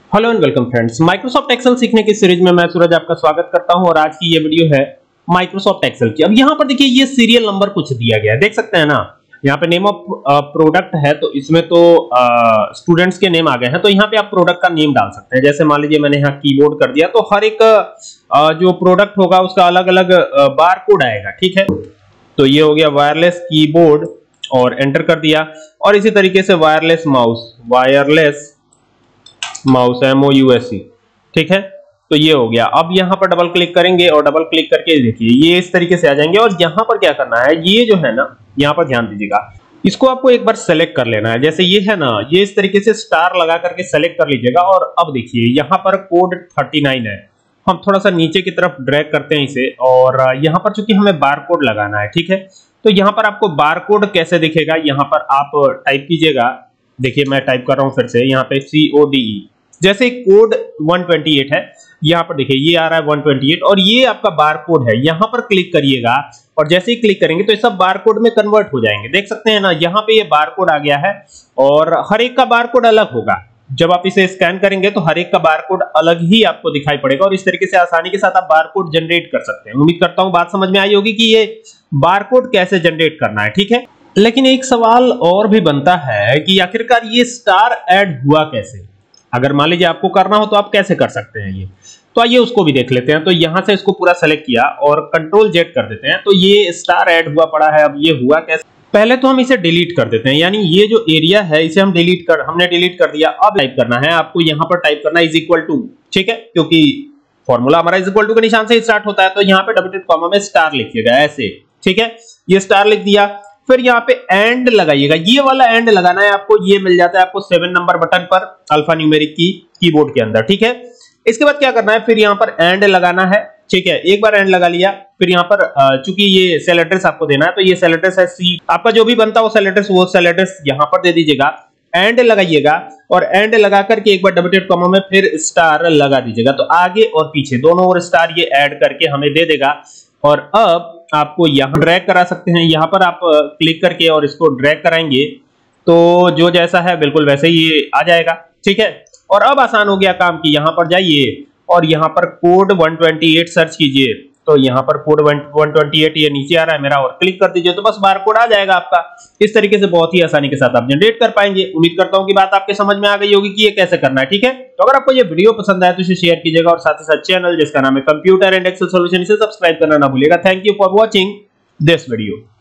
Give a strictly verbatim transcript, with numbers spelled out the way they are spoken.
Hello and welcome friends, Microsoft Excel सीखने की series में मैं सूरज आपका स्वागत करता हूं और आज की ये वीडियो है माइक्रोसॉफ्ट एक्सेल की। अब यहां पर देखिए ये सीरियल नंबर कुछ दिया गया है, देख सकते हैं ना। यहां पे नेम ऑफ प्रोडक्ट है तो इसमें तो स्टूडेंट्स के नेम आ गए हैं, तो यहां पे आप प्रोडक्ट का नेम डाल सकते हैं। जैसे मान लीजिए मैंने यहां कीबोर्ड कर दिया तो हर एक आ, जो प्रोडक्ट होगा उसका अलग अलग बार कोड आएगा, ठीक है। तो ये हो गया वायरलेस कीबोर्ड और एंटर कर दिया। और इसी तरीके से wireless mouse, wireless mouse M O U S C, ठीक है। तो ये हो गया। अब यहां पर डबल क्लिक करेंगे और डबल क्लिक करके देखिए ये इस तरीके से आ जाएंगे। और यहां पर क्या करना है, ये जो है ना, यहां पर ध्यान दीजिएगा, इसको आपको एक बार सेलेक्ट कर लेना है। जैसे ये है ना, ये इस तरीके से स्टार लगा करके सेलेक्ट कर लीजिएगा। और अब देखिए यहां पर कोड थर्टी नाइन है, हम थोड़ा सा नीचे की तरफ ड्रैग करते हैं इसे। और यहां पर चूंकि हमें बार कोड लगाना है, ठीक है, तो यहां पर आपको बार कोड कैसे दिखेगा, यहां पर आप टाइप कीजिएगा। देखिए मैं टाइप कर रहा हूं फिर से, यहां पे सी ओ डी ई, जैसे कोड वन ट्वेंटी एट है, यहां पर देखिए ये आ रहा है वन ट्वेंटी एट और ये आपका बार कोड है। यहां पर क्लिक करिएगा और जैसे ही क्लिक करेंगे तो ये सब बार कोड में कन्वर्ट हो जाएंगे, देख सकते हैं ना। यहां पे ये बार कोड आ गया है और हर एक का बार कोड अलग होगा। जब आप इसे स्कैन करेंगे तो हर एक का बार कोड अलग ही आपको दिखाई पड़ेगा और इस तरीके से आसानी के साथ आप बार कोड जनरेट कर सकते हैं। उम्मीद करता हूं बात समझ में आई होगी कि ये बार कोड कैसे जनरेट करना है, ठीक है। लेकिन एक सवाल और भी बनता है कि आखिरकार ये स्टार ऐड हुआ कैसे। अगर मान लीजिए आपको करना हो तो आप कैसे कर सकते हैं ये, तो आइए उसको भी देख लेते हैं। तो यहां से इसको पूरा सेलेक्ट किया और कंट्रोल जेड कर देते हैं, तो ये स्टार ऐड हुआ पड़ा है। अब ये हुआ कैसे, पहले तो हम इसे डिलीट कर देते हैं, यानी ये जो एरिया है इसे हम डिलीट कर हमने डिलीट कर दिया। अब टाइप करना है आपको, यहां पर टाइप करना इज इक्वल टू, ठीक है, क्योंकि फॉर्मूला हमारा इज इक्वल टू के निशान से स्टार्ट होता है। तो यहां पे डबल कॉमा में स्टार लिखिएगा ऐसे, ठीक है। ये स्टार लिख दिया, फिर यहाँ पे एंड लगाइएगा। ये वाला एंड लगाना है आपको, ये मिल जाता है आपको सेवन नंबर बटन पर अल्फा न्यूमेरिक की कीबोर्ड के अंदर, ठीक है। इसके बाद क्या करना है, फिर यहाँ पर एंड लगाना है, ठीक है। एक बार एंड लगा लिया, फिर यहाँ पर चूंकि ये सेल एड्रेस आपको देना है तो ये सेल एड्रेस है सी, आपका जो भी बनता हो सेल एड्रेस वो सेल एड्रेस यहाँ पर दे दीजिएगा। एंड लगाइएगा और एंड लगा करके एक बार डबल डॉट कॉमा में फिर स्टार लगा दीजिएगा। तो आगे और पीछे दोनों ओर स्टार ये ऐड करके हमें दे देगा। और अब आपको यहां ड्रैग करा सकते हैं, यहां पर आप क्लिक करके और इसको ड्रैग कराएंगे तो जो जैसा है बिल्कुल वैसे ही ये आ जाएगा, ठीक है। और अब आसान हो गया काम कि यहां पर जाइए और यहां पर code one twenty eight search कीजिए। तो यहां पर कोड वन ट्वेंटी एट ये नीचे आ रहा है मेरा, और क्लिक कर दीजिए तो बस बार कोड आ जाएगा आपका। इस तरीके से बहुत ही आसानी के साथ आप जनरेट कर पाएंगे। उम्मीद करता हूं कि बात आपके समझ में आ गई होगी कि ये कैसे करना है, ठीक है। तो अगर आपको ये वीडियो पसंद आए तो इसे शेयर कीजिएगा और साथ ही साथ चैनल जिसका नाम है कंप्यूटर एंड एक्सेल सॉल्यूशन, इसे सब्सक्राइब करना ना भूलिएगा। Thank you for watching this video.